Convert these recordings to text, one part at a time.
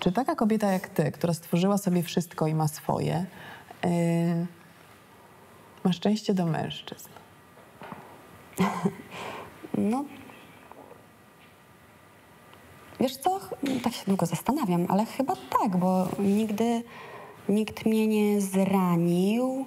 Czy taka kobieta jak ty, która stworzyła sobie wszystko i ma swoje, ma szczęście do mężczyzn? No, wiesz co, tak się długo zastanawiam, ale chyba tak, bo nigdy nikt mnie nie zranił.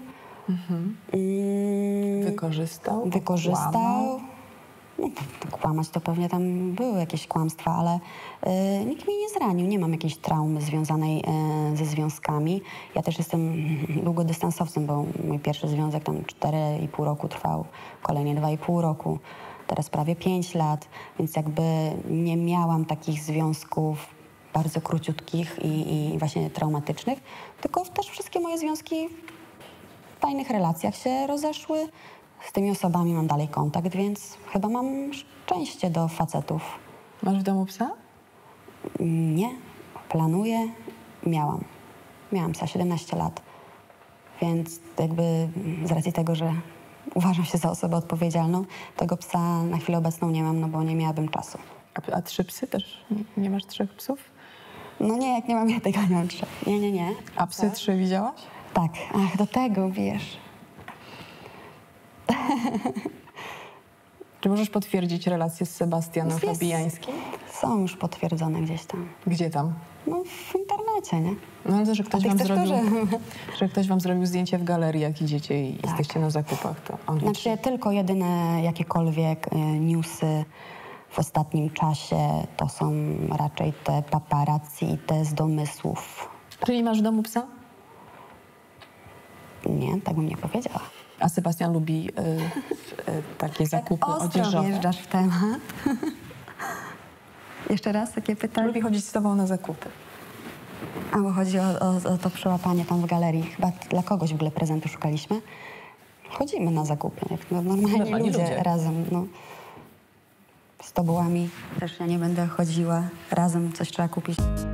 Wykorzystał? Wykorzystał. Okłamał? No, to kłamać to pewnie tam były jakieś kłamstwa, ale nikt mnie nie zranił. Nie mam jakiejś traumy związanej ze związkami. Ja też jestem długodystansowcem, bo mój pierwszy związek tam 4,5 roku trwał, kolejnie 2,5 roku, teraz prawie 5 lat, więc jakby nie miałam takich związków bardzo króciutkich i właśnie traumatycznych, tylko też wszystkie moje związki w fajnych relacjach się rozeszły. Z tymi osobami mam dalej kontakt, więc chyba mam szczęście do facetów. Masz w domu psa? Nie, planuję, miałam psa 17 lat, więc jakby z racji tego, że uważam się za osobę odpowiedzialną, tego psa na chwilę obecną nie mam, no bo nie miałabym czasu. A 3 psy też? Nie masz 3 psów? No nie, jak nie mam jednego, nie mam 3. Nie. A psy 3 widziałaś? Tak, ach, do tego, wiesz. Czy możesz potwierdzić relację z Sebastianem Fabijańskim? Są już potwierdzone gdzieś tam. Gdzie tam? No w internecie, nie? No ale że ktoś ty wam chcesz zrobił, to, że ktoś wam zrobił zdjęcie w galerii, jak idziecie i jesteście na zakupach, to on Znaczy tylko jedyne jakiekolwiek newsy w ostatnim czasie to są raczej te paparazzi i te z domysłów. Czyli masz w domu psa? Nie, tak bym nie powiedziała. A Sebastian lubi takie zakupy Ostro odzieżowe. wjeżdżasz w temat. Jeszcze raz takie pytanie? Lubi chodzić z tobą na zakupy. A bo chodzi o to przełapanie tam w galerii. Chyba dla kogoś w ogóle prezentu szukaliśmy. Chodzimy na zakupy, jak normalni ludzie razem. No. Z tobołami też ja nie będę chodziła. Razem coś trzeba kupić.